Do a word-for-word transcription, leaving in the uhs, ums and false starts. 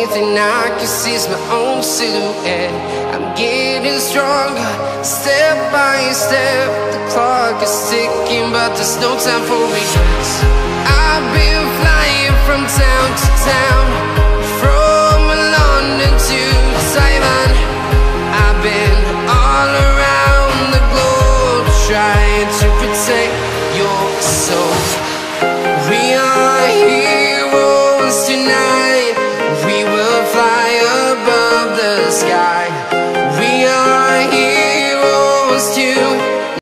thing I can see is my own silhouette. I'm getting stronger, step by step. The clock is ticking, but there's no time for regrets. I've been